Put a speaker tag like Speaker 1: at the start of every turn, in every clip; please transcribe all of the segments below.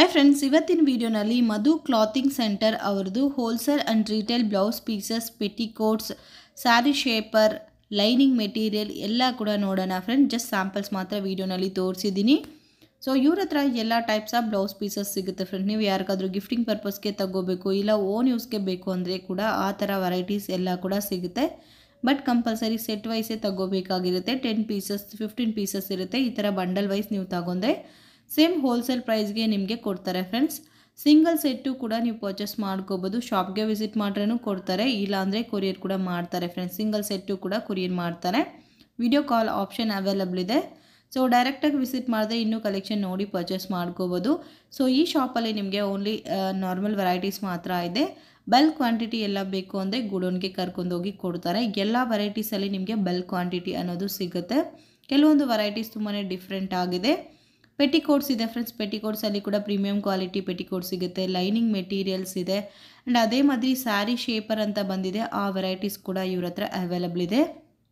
Speaker 1: Hi friends, ಇವತ್ತಿನ ವಿಡಿಯೋನಲ್ಲಿ Madhu clothing centre ಅವರದು wholesale and retail blouse pieces, petticoats, sari shaper, lining material ಎಲ್ಲ ಕೂಡ ನೋಡೋಣ ಫ್ರೆಂಡ್. ಜಸ್ಟ್ ಸ್ಯಾಂಪಲ್ಸ್ ಮಾತ್ರ ವಿಡಿಯೋನಲ್ಲಿ ತೋರಿಸಿದ್ದೀನಿ. ಸೊ ಇವ್ರ ಹತ್ರ ಎಲ್ಲ ಟೈಪ್ಸ್ ಆಫ್ ಬ್ಲೌಸ್ ಪೀಸಸ್ ಸಿಗುತ್ತೆ ಫ್ರೆಂಡ್. ನೀವು ಯಾರಿಗಾದ್ರೂ ಗಿಫ್ಟಿಂಗ್ ಪರ್ಪಸ್ಗೆ ತಗೋಬೇಕು ಇಲ್ಲ ಓನ್ ಯೂಸ್ಗೆ ಬೇಕು ಅಂದರೆ ಕೂಡ ಆ ಥರ ವೆರೈಟೀಸ್ ಎಲ್ಲ ಕೂಡ ಸಿಗುತ್ತೆ. ಬಟ್ ಕಂಪಲ್ಸರಿ ಸೆಟ್ ವೈಸೇ ತಗೋಬೇಕಾಗಿರುತ್ತೆ. 10 ಪೀಸಸ್ 15 ಪೀಸಸ್ ಇರುತ್ತೆ. ಈ ಥರ ಬಂಡಲ್ ವೈಸ್ ನೀವು ತಗೊಂಡ್ರೆ ಸೇಮ್ ಹೋಲ್ಸೇಲ್ ಪ್ರೈಸ್ಗೆ ನಿಮಗೆ ಕೊಡ್ತಾರೆ ಫ್ರೆಂಡ್ಸ್. ಸಿಂಗಲ್ ಸೆಟ್ಟು ಕೂಡ ನೀವು ಪರ್ಚೇಸ್ ಮಾಡ್ಕೋಬೋದು. ಶಾಪ್ಗೆ ವಿಸಿಟ್ ಮಾಡ್ರೂ ಕೊಡ್ತಾರೆ, ಇಲ್ಲಾಂದರೆ ಕೊರಿಯರ್ ಕೂಡ ಮಾಡ್ತಾರೆ ಫ್ರೆಂಡ್ಸ್. ಸಿಂಗಲ್ ಸೆಟ್ಟು ಕೂಡ ಕೊರಿಯರ್ ಮಾಡ್ತಾರೆ. ವಿಡಿಯೋ ಕಾಲ್ ಆಪ್ಷನ್ ಅವೈಲಬಲ್ ಇದೆ. ಸೊ ಡೈರೆಕ್ಟಾಗಿ ವಿಸಿಟ್ ಮಾಡಿದ್ರೆ ಇನ್ನೂ ಕಲೆಕ್ಷನ್ ನೋಡಿ ಪರ್ಚೇಸ್ ಮಾಡ್ಕೋಬೋದು. ಸೊ ಈ ಶಾಪಲ್ಲಿ ನಿಮಗೆ ಓನ್ಲಿ ನಾರ್ಮಲ್ ವೆರೈಟೀಸ್ ಮಾತ್ರ ಇದೆ. ಬಲ್ಕ್ ಕ್ವಾಂಟಿಟಿ ಎಲ್ಲ ಬೇಕು ಅಂದರೆ ಗುಡೋನ್ಗೆ ಕರ್ಕೊಂಡೋಗಿ ಕೊಡ್ತಾರೆ. ಎಲ್ಲ ವೆರೈಟೀಸಲ್ಲಿ ನಿಮಗೆ ಬಲ್ಕ್ ಕ್ವಾಂಟಿಟಿ ಅನ್ನೋದು ಸಿಗುತ್ತೆ. ಕೆಲವೊಂದು ವೆರೈಟೀಸ್ ತುಂಬಾ ಡಿಫ್ರೆಂಟ್ ಆಗಿದೆ. ಪೆಟಿಕೋಟ್ಸ್ ಇದೆ ಫ್ರೆಂಡ್ಸ್. ಪೆಟಿಕೋಟ್ಸಲ್ಲಿ ಕೂಡ ಪ್ರೀಮಿಯಂ ಕ್ವಾಲಿಟಿ ಪೆಟಿಕೋಟ್ ಸಿಗುತ್ತೆ. ಲೈನಿಂಗ್ ಮೆಟೀರಿಯಲ್ಸ್ ಇದೆ. ಆ್ಯಂಡ್ ಅದೇ ಮಾದರಿ ಸ್ಯಾರಿ ಶೇಪರ್ ಅಂತ ಬಂದಿದೆ, ಆ ವೆರೈಟೀಸ್ ಕೂಡ ಇವ್ರ ಹತ್ರ ಅವೈಲಬಲ್ ಇದೆ.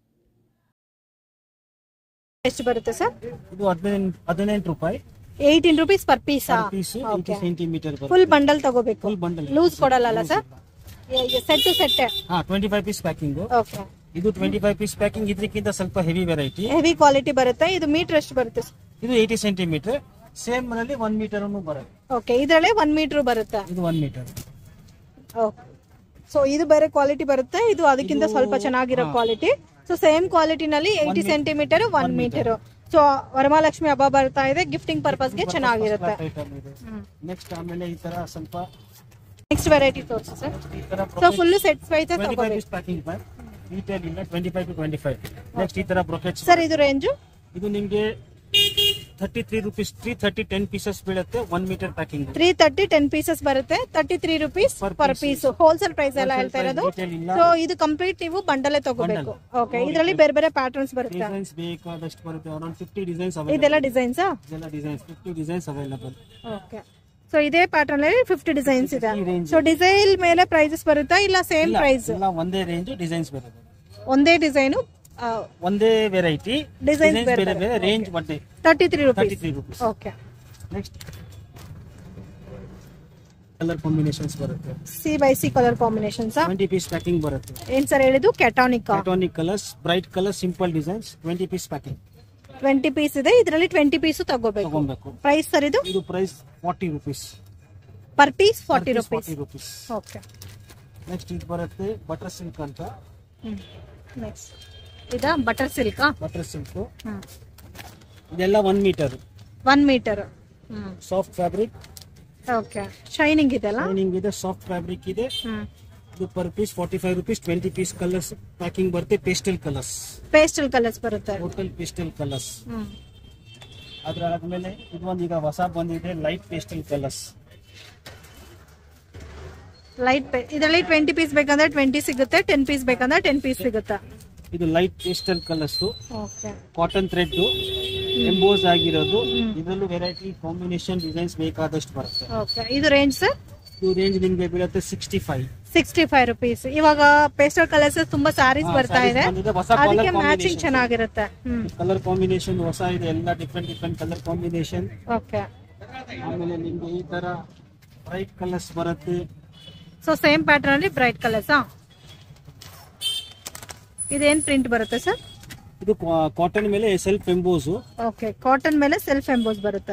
Speaker 2: ಎಷ್ಟು ಬರುತ್ತೆ ಸರ್?
Speaker 3: ಇದು 18 ರೂಪಾಯಿ.
Speaker 2: 18 rupees per piece.
Speaker 3: 80 centimetre
Speaker 2: full bundle ತಗೋಬೇಕು.
Speaker 3: ಫುಲ್ ಬಂಡಲ್
Speaker 2: ಲೂಸ್ ಕೊಡಲ್ಲ sir? Set to set.
Speaker 3: 25 piece packing.
Speaker 2: Okay.
Speaker 3: ಇದು 25 ಪೀಸ್ ಪ್ಯಾಕಿಂಗ್. ಇದಕ್ಕಿಂತ ಸ್ವಲ್ಪ ಹೆವಿ ವೆರೈಟಿ,
Speaker 2: ಹೆವಿ ಕ್ವಾಲಿಟಿ ಬರುತ್ತೆ. ಇದು ಮೀಟರ್ ಎಷ್ಟು ಬರುತ್ತೆ?
Speaker 3: ಇದು 80 ಸೆಂಟಿಮೀಟರ್. ಸೇಮ್ ನಲ್ಲಿ 1 ಮೀಟರ್ ಅನ್ನು ಬರುತ್ತೆ.
Speaker 2: ಓಕೆ, ಇದರಲ್ಲಿ 1 ಮೀಟರ್ ಬರುತ್ತೆ.
Speaker 3: ಇದು 1 ಮೀಟರ್.
Speaker 2: ಓಕೆ. ಸೊ ಇದು ಬೇರೆ ಕ್ವಾಲಿಟಿ ಬರುತ್ತೆ, ಇದು ಅದಕ್ಕಿಂತ ಸ್ವಲ್ಪ ಚೆನ್ನಾಗಿರೋ ಕ್ವಾಲಿಟಿ. ಸೊ ಸೇಮ್ ಕ್ವಾಲಿಟಿನಲ್ಲಿ 80 ಸೆಂಟಿಮೀಟರ್ 1 ಮೀಟರ್. ಸೊ ವರಮಹಾಲಕ್ಷ್ಮಿ ಹಬ್ಬ ಬರ್ತಾ ಇದೆ, ಗಿಫ್ಟಿಂಗ್ ಪರ್ಪಸ್ಗೆ ಚೆನ್ನಾಗಿರುತ್ತೆ.
Speaker 3: ನೆಕ್ಸ್ಟ್ ಆಮೇಲೆ ಈ ತರ ಸ್ವಲ್ಪ
Speaker 2: ನೆಕ್ಸ್ಟ್ ವೆರೈಟಿ ತೋರಿಸಿ sir. So full set wise ತಗೋಬೇಕು.
Speaker 3: ಪ್ಯಾಕಿಂಗ್ ಬೈ ರಿಟೇಲ್ ಇಂದ 25 to 25. ನೆಕ್ಸ್ಟ್ ಈ ತರ ಬ್ರೊಕೆಟ್ಸ್
Speaker 2: ಸರ್. ಇದು ರೇಂಜ್
Speaker 3: ಇದು ನಿಮಗೆ 33 ರೂಪೀಸ್. 330 10 ಪೀಸಸ್ ಬೀಳುತ್ತೆ. 1 ಮೀಟರ್ ಪ್ಯಾಕಿಂಗ್.
Speaker 2: 330 10 ಪೀಸಸ್ ಬರುತ್ತೆ. 33 rupees per piece. Wholesale price ಎಲ್ಲ ಹೇಳ್ತಾ ಇರೋದು. ಸೊ ಇದು ಕಂಪ್ಲೀಟ್ ನೀವು ಬಂಡಲೇ ತಗೋಬೇಕು. ಓಕೆ. ಇದರಲ್ಲಿ ಬೇರೆ ಬೇರೆ ಪ್ಯಾಟರ್ನ್ಸ್ ಬರುತ್ತೆ.
Speaker 3: ಡಿಸೈನ್ಸ್ ಬೇಕಾದಷ್ಟು ಬರುತ್ತೆ. Around 50 designs available.
Speaker 2: ಇದೆಲ್ಲ ಡಿಸೈನ್ಸ್?
Speaker 3: ಇದೆಲ್ಲ designs 50 designs available.
Speaker 2: Okay. So ಇದೇ ಪ್ಯಾಟರ್ನ್ ಅಲ್ಲಿ 50 ಡಿಸೈನ್ಸ್ ಇದೆ. ಸೊ ಡಿಸೈನ್ ಮೇಲೆ ಪ್ರೈಸಸ್ ಬರುತ್ತಾ ಇಲ್ಲ ಸೇಮ್ ಪ್ರೈಸ್?
Speaker 3: ಇಲ್ಲ, ಒಂದೇ ರೇಂಜ್ ಡಿಸೈನ್ಸ್ ಬರುತ್ತೆ.
Speaker 2: ಒಂದೇ ಡಿಸೈನ್
Speaker 3: ಒಂದೇ ವೆರೈಟಿ, ಡಿಸೈನ್ಸ್ ಬೇರೆ ಬೇರೆ, ರೇಂಜ್ ಒಂದೇ.
Speaker 2: 33 rupees. Okay.
Speaker 3: Next colour combinations ಬರುತ್ತೆ.
Speaker 2: C/C colour combinations.
Speaker 3: 20 piece packing ಬರುತ್ತೆ.
Speaker 2: ಏನ್ ಸರ್ ಹೇಳಿದ್ದು? Cationic
Speaker 3: colours, bright colour, simple designs. 20 piece packing.
Speaker 2: 20 piece ಇದೆ. ಇದರಲ್ಲಿ 20 ಪೀಸ್ ತಗೋಬೇಕು. ಪ್ರೈಸ್ ಸರ್ ಇದು?
Speaker 3: ಇದು price 40 rupees
Speaker 2: per piece. 40 rupees. Okay.
Speaker 3: Next ಇದು ಬರುತ್ತೆ ಬಟರ್ ಸಿಲ್ಕ್ ಅಂತ.
Speaker 2: ನೆಕ್ಸ್ಟ್ ಇದ ಬಟರ್ ಸಿಲ್ಕ್.
Speaker 3: ಬಟರ್ ಸಿಲ್ಕ್ ಇದೆಲ್ಲ 1 metre.
Speaker 2: 1 metre.
Speaker 3: Soft fabric.
Speaker 2: Okay. Shining ಇದೆ ಅಲ್ಲ?
Speaker 3: ಶೈನಿಂಗ್ ಇದೆ, ಸಾಫ್ಟ್ ಫ್ಯಾಬ್ರಿಕ್ ಇದೆ. ಇದು per piece 45 rupees. 20 piece colours packing ಬರುತ್ತೆ. ಪೇಸ್ಟಲ್ ಕಲರ್ಸ್ ಬರುತ್ತೆ. Total pastel colours. ಅದ್ರ ಆದ್ಮೇಲೆ ಇದೊಂದು ಈಗ ಹೊಸ ಬಂದಿದೆ, ಲೈಟ್ ಪೇಸ್ಟಲ್ ಕಲರ್ಸ್.
Speaker 2: ಇದರಲ್ಲಿ 20 ಪೀಸ್ ಬೇಕಂದ್ರೆ 20 ಸಿಗುತ್ತೆ. 10 ಪೀಸ್ ಬೇಕಂದ್ರೆ 10 ಪೀಸ್ ಸಿಗುತ್ತೆ.
Speaker 3: ಇದು light pastel colours.
Speaker 2: Okay.
Speaker 3: Cotton thread emboss ಆಗಿರೋದು. ಇದರಲ್ಲೂ ವೆರೈಟಿ ಕಾಂಬಿನೇಷನ್ ಡಿಸೈನ್ಸ್ ಬೇಕಾದಷ್ಟು ಬರುತ್ತೆ.
Speaker 2: ಓಕೆ. ಇದು ರೇಂಜ್ ಸರ್?
Speaker 3: ಇದು ರೇಂಜ್ ನಿಮಗೆ ಬೀಳುತ್ತೆ
Speaker 2: 65 ರೂಪೀಸ್. ಇವಾಗ ಪೇಸ್ಟಲ್ ಕಲರ್ಸ್ ತುಂಬಾ ಸಾರೀಸ್ ಬರ್ತಾ ಇದೆ, ಅದಕ್ಕೆ ಮ್ಯಾಚಿಂಗ್ ಚೆನ್ನಾಗಿರುತ್ತೆ.
Speaker 3: ಕಲರ್ ಕಾಂಬಿನೇಷನ್ ಹೊಸ ಇದೆ, ಎಲ್ಲ ಡಿಫ್ರೆಂಟ್ ಕಲರ್ ಕಾಂಬಿನೇಷನ್.
Speaker 2: ಓಕೆ.
Speaker 3: ಆಮೇಲೆ ನಿಮಗೆ ಈ ತರ ಬ್ರೈಟ್ ಕಲರ್ಸ್ ಬರುತ್ತೆ.
Speaker 2: ಸೊ ಸೇಮ್ ಪ್ಯಾಟರ್ನ್ ಅಲ್ಲಿ ಬ್ರೈಟ್ ಕಲರ್ಸ್. ಇದೇನ್ ಪ್ರಿಂಟ್ ಬರುತ್ತೆ ಸರ್?
Speaker 3: ಇದು ಕಾಟನ್ ಮೇಲೆ ಸೆಲ್ಫ್ ಎಂಬೋಸ್.
Speaker 2: ಓಕೆ. ಕಾಟನ್ ಮೇಲೆ ಸೆಲ್ಫ್ ಎಂಬೋಸ್ ಬರುತ್ತೆ.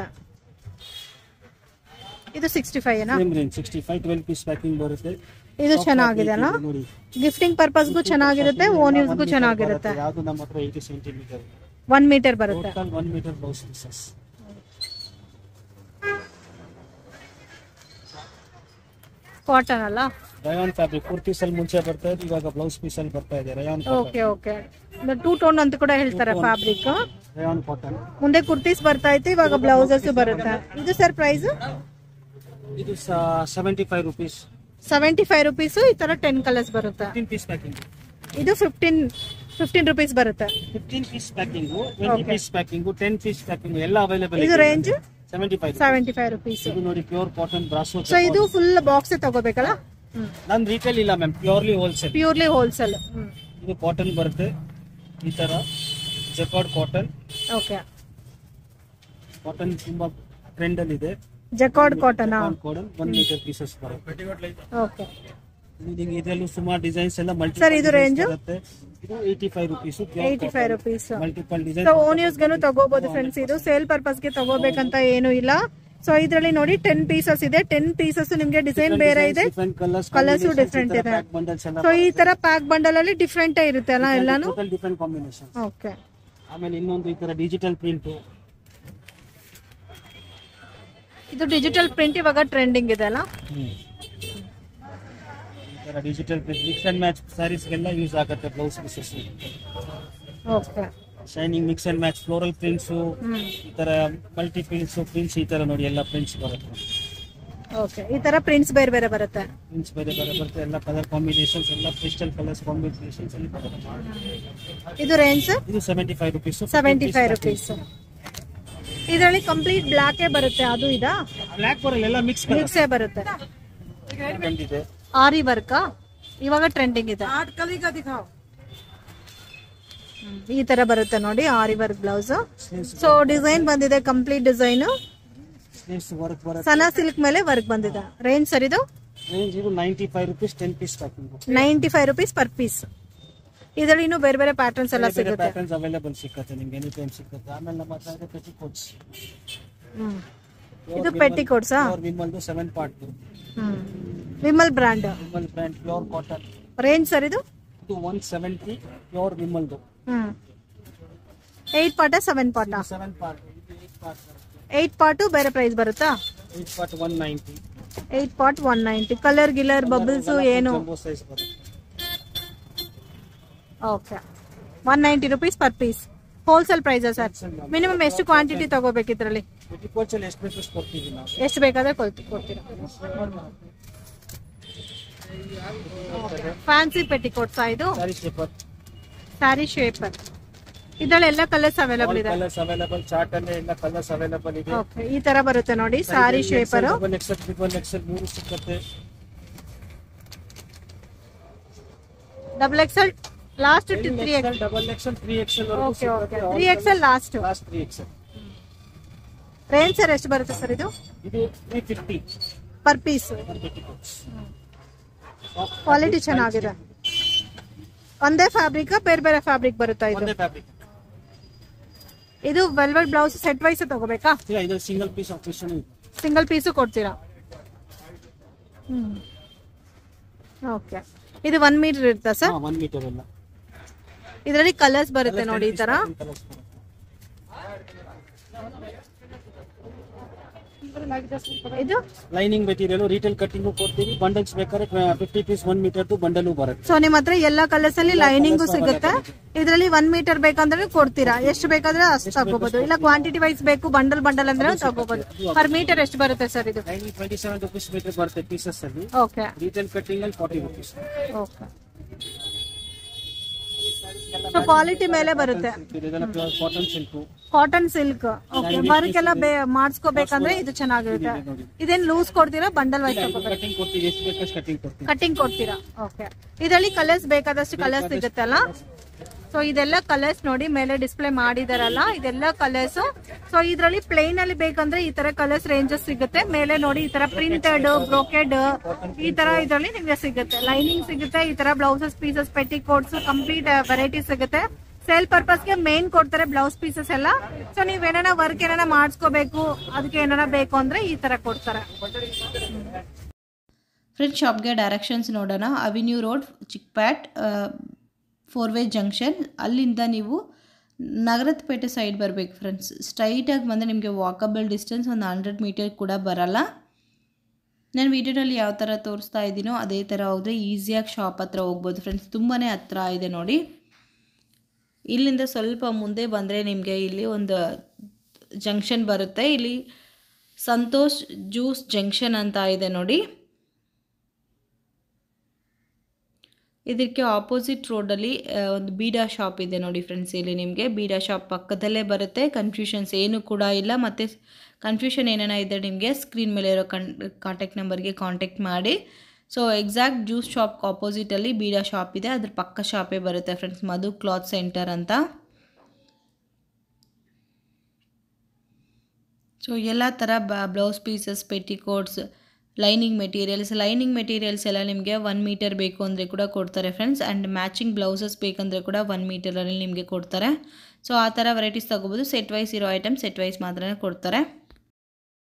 Speaker 2: ಇದು 65 ಏನಾ?
Speaker 3: Same range 65. 12 ಪೀಸ್ ಪ್ಯಾಕಿಂಗ್ ಬರುತ್ತೆ.
Speaker 2: ಇದು ಚೆನ್ನಾಗಿದೆ ಅಲ್ಲ? ಗಿಫ್ಟಿಂಗ್ ಪರ್ಪಸ್ಗೂ ಚೆನ್ನಾಗಿರುತ್ತೆ, ಓನ್ ಯೂಸ್ಗೂ ಚೆನ್ನಾಗಿರುತ್ತೆ.
Speaker 3: ಯಾವುದು ನಮ್ಮ ಹತ್ರ 80 ಸೆಂಟಿಮೀಟರ್
Speaker 2: 1 ಮೀಟರ್ ಬರುತ್ತೆ.
Speaker 3: Total 1 metre blouse pieces.
Speaker 2: Cotton ಅಲ್ಲ?
Speaker 3: Rayon fabric. ಕುರ್ತೀಸ್ ಅಲ್ಲಿ ಮುಂಚೆ ಬರ್ತಾ ಇದೆ, ಇವಾಗ ಬ್ಲೌಸ್ ಪೀಸ್ ಅಲ್ಲಿ ಬರ್ತಾ ಇದೆ ರಯಾನ್.
Speaker 2: ಓಕೆ. ಓಕೆ. 2 ಟೋನ್ ಅಂತ ಕೂಡ ಹೇಳ್ತಾರೆ ಫ್ಯಾಬ್ರಿಕ್.
Speaker 3: ರಯಾನ್ ಕಾಟನ್.
Speaker 2: ಮುಂದೆ ಕುರ್ತೀಸ್ ಬರ್ತಾ ಇತ್ತು, ಇವಾಗ ಬ್ಲೌಸಸ್ ಬರುತ್ತೆ. ಇದು ಸರ್ ಪ್ರೈಸ್?
Speaker 3: ಇದು 75 ರೂಪೀಸ್.
Speaker 2: 75 ರೂಪೀಸ್. ಈ ತರ 10 ಕಲರ್ಸ್ ಬರುತ್ತೆ.
Speaker 3: 15 ಪೀಸ್ ಪ್ಯಾಕಿಂಗ್.
Speaker 2: ಇದು 15 ರೂಪೀಸ್ ಬರುತ್ತೆ.
Speaker 3: 15 piece packing, 20 piece packing, 10 piece packing ಎಲ್ಲ ಅವೈಲೇಬಲ್.
Speaker 2: ಇದು ರೇಂಜ್
Speaker 3: 75
Speaker 2: ರೂಪೀಸ್.
Speaker 3: ಇದು ನೋಡಿ ಪ್ಯೂರ್ ಕಾಟನ್ ಬ್ರಾಸೋ.
Speaker 2: ಸೊ ಇದು ಫುಲ್ ಬಾಕ್ಸ್ ತಗೋಬೇಕಲ್ಲ?
Speaker 3: ನನ್ ರಿಟೇಲ್ ಇಲ್ಲ ಮ್ಯಾಮ್, ಪ್ಯೂರ್ಲಿ ಹೋಲ್ಸೇಲ್. ಇದು ಕಾಟನ್ ಬರುತ್ತೆ ಈ ತರ ಜಕಾರ್ಡ್ ಕಾಟನ್.
Speaker 2: ಓಕೆ.
Speaker 3: ಕಾಟನ್ ತುಂಬಾ ಟ್ರೆಂಡ್ ಅಲ್ಲಿ ಇದೆ.
Speaker 2: Jacquard cotton.
Speaker 3: Cotton 1 metre pieces ಬರುತ್ತೆ.
Speaker 2: ಓಕೆ.
Speaker 3: ಇದರಲ್ಲೂ ಸುಮಾರು ಡಿಸೈನ್ಸ್ ಎಲ್ಲ ಮಲ್ಟಿ.
Speaker 2: ಸರ್ ಇದು ರೇಂಜ್
Speaker 3: ಬರುತ್ತೆ. ಇದು 85 rupees.
Speaker 2: 85 rupees.
Speaker 3: Multiple design.
Speaker 2: So own use ಗೆ ತಗೋಬಹುದು ಫ್ರೆಂಡ್ಸ್. ಇದು ಸೇಲ್ ಪರ್ಪಸ್ ಗೆ ತಗೋಬೇಕಂತ ಏನು ಇಲ್ಲ. ಸೊ ಇದರಲ್ಲಿ ನೋಡಿ 10 ಪೀಸಸ್ ಇದೆ. 10 ಪೀಸಸ್ ನಿಮಗೆ ಡಿಸೈನ್ ಬೇರೆ ಇದೆ, ಕಲರ್ಸ್ ಡಿಫ್ರೆಂಟ್ ಇದೆ. ಸೊ ಈ ತರ ಪ್ಯಾಕ್ ಬಂಡಲ್ ಅಲ್ಲಿ ಡಿಫ್ರೆಂಟ್ ಇರುತ್ತೆ ಅಲ್ಲ ಎಲ್ಲಾನು.
Speaker 3: Different combination.
Speaker 2: ಓಕೆ.
Speaker 3: ಆಮೇಲೆ ಇನ್ನೊಂದು ಈ ತರ ಡಿಜಿಟಲ್ ಪ್ರಿಂಟ್.
Speaker 2: ಇದು ಡಿಜಿಟಲ್ ಪ್ರಿಂಟ್ ಇವಾಗ ಟ್ರೆಂಡಿಂಗ್ ಇದೆ ಅಲ್ಲ.
Speaker 3: ಈ ತರ digital print mix and match saris ಗೆಲ್ಲ ಯೂಸ್ ಆಗುತ್ತೆ. Blouse pieces.
Speaker 2: Okay.
Speaker 3: Shining mix and match floral prints, ಈ ತರ ಮಲ್ಟಿ ಪ್ರಿಂಟ್ಸ್ ಈ ತರ ನೋಡಿ ಎಲ್ಲ ಪ್ರಿಂಟ್ಸ್ ಬರುತ್ತೆ.
Speaker 2: ಓಕೆ. ಈ ತರ ಪ್ರಿಂಟ್ಸ್ ಬೇರೆ ಬೇರೆ ಬರುತ್ತೆ.
Speaker 3: ಪ್ರಿಂಟ್ಸ್ ಬೇರೆ ಬೇರೆ ಬರುತ್ತೆ. ಎಲ್ಲ ಕಲರ್ ಕಾಂಬಿನೇಷನ್ಸ್, ಎಲ್ಲ ಕ್ರಿಸ್ಟಲ್ ಕಲರ್ಸ್ ಕಾಂಬಿನೇಷನ್ಸ್ ಅಲ್ಲಿ ಬರುತ್ತೆ.
Speaker 2: ಇದು ರೇಂಜ್
Speaker 3: ಇದು 75 ರೂಪೀಸ್.
Speaker 2: 75 ರೂಪೀಸ್. ಇದರಲ್ಲಿ ಕಂಪ್ಲೀಟ್ ಬ್ಲಾಕ್ ಬರುತ್ತೆ. ಅದು ಇದಾ?
Speaker 3: ಬ್ಲಾಕ್ ಬರಲ್ಲ, ಎಲ್ಲ ಮಿಕ್ಸ್
Speaker 2: ಬರುತ್ತೆ.
Speaker 3: ಬಂದಿದೆ.
Speaker 2: ಆರಿ ವರ್ಕ್ ಇವಾಗ ಟ್ರೆಂಡಿಂಗ್ ಇದೆ. ಈ ತರ ಬರುತ್ತೆ ನೋಡಿ aari work blouse. So design ಬಂದಿದೆ, ಕಂಪ್ಲೀಟ್ ಡಿಸೈನ್. ಸನಾ ಸಿಲ್ಕ್ ಮೇಲೆ ವರ್ಕ್ ಬಂದಿದೆ. ರೇಂಜ್ ಸರ್ ಇದು?
Speaker 3: ರೇಂಜ್ ಇದು 95 rupees 10 piece packing.
Speaker 2: 95 rupees per piece. ಇದರಲ್ಲಿ ಇನ್ನೂ ಬೇರೆ ಬೇರೆ ಪ್ಯಾಟರ್ನ್ಸ್ ಎಲ್ಲ ಸಿಗುತ್ತೆ.
Speaker 3: ಪ್ಯಾಟರ್ನ್ಸ್ ಅವೈಲೇಬಲ್ ಸಿಗುತ್ತೆ ನಿಮಗೆ, ಎನಿ ಟೈಮ್ ಸಿಗುತ್ತೆ. ಆಮೇಲೆ ನಮ್ಮ ಹತ್ರ ಇದೆ ಪೆಟಿಕೋಟ್ಸ್.
Speaker 2: ಇದು ಪೆಟಿಕೋಟ್ಸ್
Speaker 3: ವಿಮಲ್ದು 7 part.
Speaker 2: Vimal brand.
Speaker 3: Vimal brand pure cotton.
Speaker 2: Range sir ಇದು?
Speaker 3: ಇದು 170 ಪ್ಯೂರ್ ವಿಮಲ್ದು.
Speaker 2: 8 ಪಾರ್ಟ್ 7 ಪಾರ್ಟ್?
Speaker 3: 7 ಪಾರ್ಟ್.
Speaker 2: 8 ಪಾರ್ಟ್ ಬೇರೆ ಪ್ರೈಸ್ ಬರುತ್ತಾ?
Speaker 3: 8 ಪಾರ್ಟ್ 190.
Speaker 2: 8 ಪಾರ್ಟ್ 190. ಕಲರ್ ಗಿಲರ್ ಬಬಲ್ಸ್ ಏನು? Okay. 190 rupees per piece. Wholesale price sir? Minimum ಎಷ್ಟು ಕ್ವಾಂಟಿಟಿ ತಗೋಬೇಕು ಇದರಲ್ಲಿ? ಎಷ್ಟು ಬೇಕಾದ್ರೆ ಕೊಡ್ತೀರಾ? ಫ್ಯಾನ್ಸಿ ಪೆಟಿಕೋಟ್ಸ್ ಇದು? ಸ್ಯಾರಿ ಶೇಪರ್. ಇದರಲ್ಲಿ ಎಲ್ಲ ಕಲರ್ಸ್ ಅವೈಲೇಬಲ್ ಇದೆ.
Speaker 3: ಚಾರ್ಟ್ ಅಲ್ಲಿ ಎಲ್ಲ ಕಲರ್ಸ್ ಅವೈಲೇಬಲ್ ಇದೆ.
Speaker 2: ಓಕೆ. ಈ ತರ ಬರುತ್ತೆ ನೋಡಿ ಸ್ಯಾರಿ ಶೇಪರ್.
Speaker 3: ಮೂರು ಸಿಗುತ್ತೆ.
Speaker 2: Double XL last 3XL.
Speaker 3: Double XL 3XL.
Speaker 2: Okay okay. 3XL last
Speaker 3: 3XL.
Speaker 2: Range sir ಎಷ್ಟು ಬರುತ್ತೆ ಸರ್ ಇದು?
Speaker 3: ಇದು 350
Speaker 2: ಪರ್ ಪೀಸ್. ಕ್ವಾಲಿಟಿ ಚೆನ್ನಾಗಿದೆ. ಒಂದೇ ಫ್ಯಾಬ್ರಿಕ್ ಬೇರೆ ಬೇರೆ ಫ್ಯಾಬ್ರಿಕ್ ಬರುತ್ತಾ ಇದು? ಇದು ವೆಲ್ವೆಟ್ ಬ್ಲೌಸ್ ಸೆಟ್ ವೈಸ್ ತಗೋಬೇಕಾ?
Speaker 3: ಇದು ಸಿಂಗಲ್ ಪೀಸ್ ಆಪ್ಷನ್ ಇದೆ.
Speaker 2: ಸಿಂಗಲ್ ಪೀಸ್ ಕೊಡ್ತೀರಾ? ಓಕೆ. ಇದು 1 ಮೀಟರ್ ಇರುತ್ತಾ ಸರ್?
Speaker 3: 1 ಮೀಟರ್ ಎಲ್ಲ.
Speaker 2: ಇದರಲ್ಲಿ ಕಲರ್ಸ್ ಬರುತ್ತೆ ನೋಡಿ ಈ ತರ. ಇದು
Speaker 3: ಲೈನಿಂಗ್ ಮೆಟೀರಿಯಲ್ ರಿಟೇಲ್ ಕಟ್ಟಿಂಗ್ ಕೊಡ್ತೀವಿ. ಬಂಡಲ್ಸ್ ಬೇಕಾದ್ರೆ 50 ಪೀಸ್ 1 ಮೀಟರ್ ಬಂಡಲ್ ಬರುತ್ತೆ.
Speaker 2: ಸೊ ನಿಮ್ಮ ಹತ್ರ ಎಲ್ಲ ಕಲರ್ಸ್ ಅಲ್ಲಿ ಲೈನಿಂಗ್ ಸಿಗುತ್ತೆ. ಇದರಲ್ಲಿ 1 ಮೀಟರ್ ಬೇಕಂದ್ರೆ ಕೊಡ್ತೀರಾ? ಎಷ್ಟು ಬೇಕಾದ್ರೆ ಅಷ್ಟು ತಗೋಬಹುದು, ಇಲ್ಲ ಕ್ವಾಂಟಿಟಿ ವೈಸ್ ಬೇಕು ಬಂಡಲ್ ಬಂಡಲ್ ಅಂದ್ರೆ ತಗೋಬಹುದು. ಪರ್ ಮೀಟರ್ ಎಷ್ಟು ಬರುತ್ತೆ ಸರ್ ಇದು?
Speaker 3: 27 ರೂಪೀಸ್ ಮೀಟರ್ ಬರುತ್ತೆ ಪೀಸಸ್ ಅಲ್ಲಿ.
Speaker 2: ಓಕೆ.
Speaker 3: ರಿಟೇಲ್ ಕಟ್ಟಿಂಗ್ ಅಲ್ಲಿ 40 ರೂಪೀಸ್.
Speaker 2: ಓಕೆ. ಸೊ ಕ್ವಾಲಿಟಿ ಮೇಲೆ ಬರುತ್ತೆ.
Speaker 3: Cotton silk.
Speaker 2: Cotton silk. Okay. Work ಎಲ್ಲ ಮಾಡಿಸ್ಕೋಬೇಕಂದ್ರೆ ಇದು ಚೆನ್ನಾಗಿರುತ್ತೆ. ಇದೇನ್ ಲೂಸ್ ಕೊಡ್ತೀರಾ ಬಂಡಲ್ ವೈಸ್ ಕಟಿಂಗ್ ಕೊಡ್ತೀರಾ? ಓಕೆ. ಇದರಲ್ಲಿ ಕಲರ್ಸ್ ಬೇಕಾದಷ್ಟು ಕಲರ್ಸ್ ಸಿಗುತ್ತಲ್ಲ. ಸೊ ಇದೆಲ್ಲ ಕಲರ್ಸ್ ನೋಡಿ ಮೇಲೆ ಡಿಸ್ಪ್ಲೇ ಮಾಡಿದಾರಲ್ಲ, ಇದೆಲ್ಲ ಕಲರ್ಸ್. ಸೊ ಇದರಲ್ಲಿ ಪ್ಲೇನ್ ಅಲ್ಲಿ ಬೇಕಂದ್ರೆ ಈ ತರ ಕಲರ್ಸ್ ರೇಂಜಸ್ ಸಿಗುತ್ತೆ. ಮೇಲೆ ನೋಡಿ ಈ ತರ ಪ್ರಿಂಟೆಡ್, ಬ್ರೋಕೆಡ್ ಈ ತರ ಇದರಲ್ಲಿ ನಿಮ್ಗೆ ಸಿಗುತ್ತೆ. ಲೈನಿಂಗ್ ಸಿಗುತ್ತೆ. ಈ ತರ blouses pieces, petticoats complete variety ಸಿಗುತ್ತೆ. ಸೇಲ್ ಪರ್ಪಸ್ಗೆ ಮೇನ್ ಕೊಡ್ತಾರೆ ಬ್ಲೌಸ್ ಪೀಸಸ್ ಎಲ್ಲ. ಸೊ ನೀವ್ ಏನಾರ ವರ್ಕ್ ಏನಾರ ಮಾಡಿಸ್ಕೋಬೇಕು, ಅದಕ್ಕೆ ಏನಾರ ಬೇಕು ಅಂದ್ರೆ ಈ ತರ ಕೊಡ್ತಾರೆ.
Speaker 1: ಫ್ರೆಂಡ್ಸ್ ಶಾಪ್ಗೆ ಡೈರೆಕ್ಷನ್ಸ್ ನೋಡೋಣ. ಅವೆನ್ಯೂ ರೋಡ್, ಚಿಕ್ಪ್ಯಾಟ್, 4-ವೇ ಜಂಕ್ಷನ್. ಅಲ್ಲಿಂದ ನೀವು ನಗರತ್ಪೇಟೆ ಸೈಡ್ ಬರಬೇಕು ಫ್ರೆಂಡ್ಸ್. ಸ್ಟ್ರೈಟಾಗಿ ಬಂದರೆ ನಿಮಗೆ ವಾಕಬಲ್ ಡಿಸ್ಟೆನ್ಸ್ ಒಂದು 100 ಮೀಟರ್ ಕೂಡ ಬರಲ್ಲ. ನಾನು ವಿಡಿಯೋನಲ್ಲಿ ಯಾವ ಥರ ತೋರಿಸ್ತಾ ಇದ್ದೀನೋ ಅದೇ ಥರ ಹೋದರೆ ಈಸಿಯಾಗಿ ಶಾಪ್ ಹತ್ರ ಹೋಗ್ಬೋದು ಫ್ರೆಂಡ್ಸ್. ತುಂಬಾ ಹತ್ರ ಇದೆ ನೋಡಿ. ಇಲ್ಲಿಂದ ಸ್ವಲ್ಪ ಮುಂದೆ ಬಂದರೆ ನಿಮಗೆ ಇಲ್ಲಿ ಒಂದು ಜಂಕ್ಷನ್ ಬರುತ್ತೆ. ಇಲ್ಲಿ ಸಂತೋಷ್ ಜ್ಯೂಸ್ ಜಂಕ್ಷನ್ ಅಂತ ಇದೆ ನೋಡಿ. ಇದಕ್ಕೆ ಆಪೋಸಿಟ್ ರೋಡಲ್ಲಿ ಒಂದು ಬೀಡಾ ಶಾಪ್ ಇದೆ ನೋಡಿ ಫ್ರೆಂಡ್ಸ್. ಇಲ್ಲಿ ನಿಮಗೆ ಬೀಡಾ ಶಾಪ್ ಪಕ್ಕದಲ್ಲೇ ಬರುತ್ತೆ. ಕನ್ಫ್ಯೂಷನ್ಸ್ ಏನು ಕೂಡ ಇಲ್ಲ. ಮತ್ತು ಕನ್ಫ್ಯೂಷನ್ ಏನೇನ ಇದೆ ನಿಮಗೆ ಸ್ಕ್ರೀನ್ ಮೇಲೆ ಇರೋ ಕಾಂಟ್ಯಾಕ್ಟ್ ನಂಬರ್ಗೆ ಕಾಂಟ್ಯಾಕ್ಟ್ ಮಾಡಿ. ಸೊ ಎಕ್ಸಾಕ್ಟ್ ಜ್ಯೂಸ್ ಶಾಪ್ ಆಪೋಸಿಟಲ್ಲಿ ಬೀಡಾ ಶಾಪ್ ಇದೆ, ಅದ್ರ ಪಕ್ಕ ಶಾಪೇ ಬರುತ್ತೆ ಫ್ರೆಂಡ್ಸ್. ಮಧು ಕ್ಲಾತ್ ಸೆಂಟರ್ ಅಂತ. ಸೊ ಎಲ್ಲ ಥರ blouse pieces, petticoats, lining materials ಎಲ್ಲ ನಿಮಗೆ 1 ಮೀಟರ್ ಬೇಕು ಅಂದರೆ ಕೂಡ ಕೊಡ್ತಾರೆ ಫ್ರೆಂಡ್ಸ್. ಆ್ಯಂಡ್ ಮ್ಯಾಚಿಂಗ್ ಬ್ಲೌಸಸ್ ಬೇಕಂದರೆ ಕೂಡ 1 ಮೀಟರಲ್ಲಿ ನಿಮಗೆ ಕೊಡ್ತಾರೆ. ಸೊ ಆ ಥರ ವೆರೈಟೀಸ್ ತೊಗೋಬೋದು. ಸೆಟ್ ವೈಸ್ ಇರೋ ಐಟಮ್ ಸೆಟ್ ವೈಸ್ ಮಾತ್ರ ಕೊಡ್ತಾರೆ.